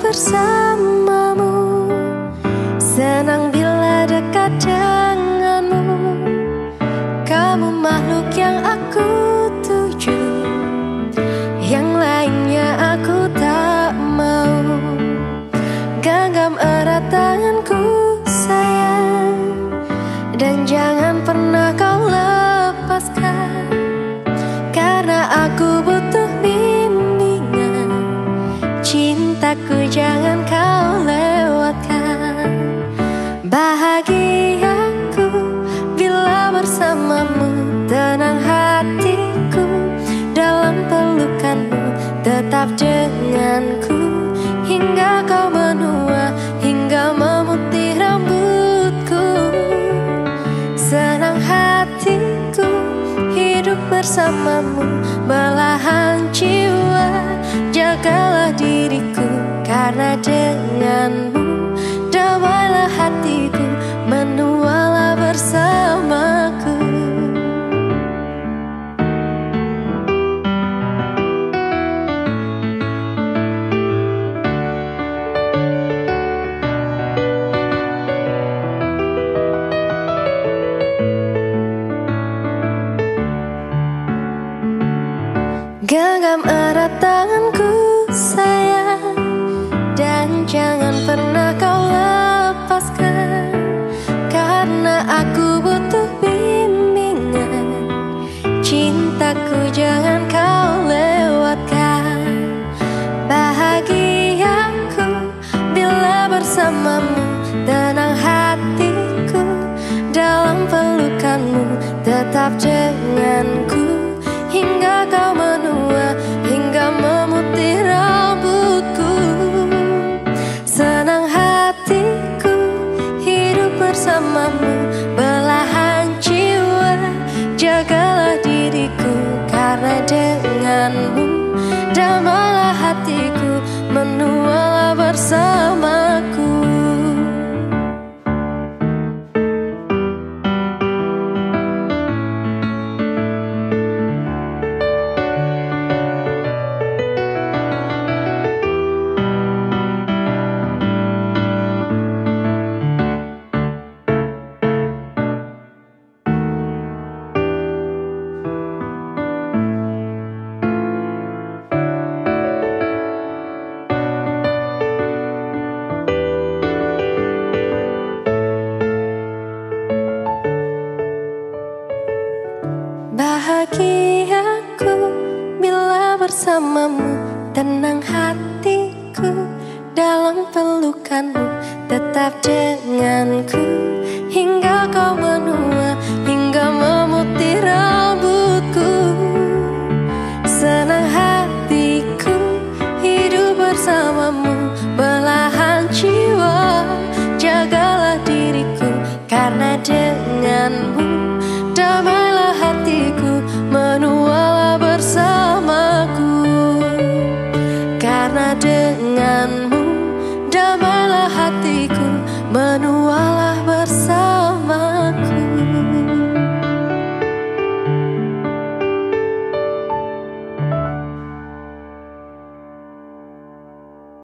bersamamu, senang bila dekat denganmu. Kamu makhluk yang aku tuju, yang lainnya aku tak mau. Genggam erat tanganku sayang, dan jangan pernah kau lepaskan, karena aku butuh bimbingan. Cintaku jangan kau lewatkan. Bahagiaku bila bersamamu, tenang hatiku dalam pelukanmu. Tetap denganku hingga kau menua, hingga memutih rambutku. Senang hatiku hidup bersamamu, belahan jiwa jagalah diriku, karena denganmu damailah hatiku, menualah bersamaku. Genggam erat tanganku sayang, dan jangan pernah kau lepaskan, karena aku butuh bimbingan. Cintaku jangan kau lewatkan. Bahagiaku bila bersamamu, tenang hatiku dalam pelukanmu. Tetap denganku hingga kau menua, hingga memutih rambutku. Senang hatiku hidup bersamamu, belahan jiwa jagalah diriku, karena denganmu damailah hatiku, menualah bersamaku. Bahagiaku bila bersamamu, tenang hatiku dalam pelukanmu. Tetap denganku hingga kau menua, hingga memutih rambutku.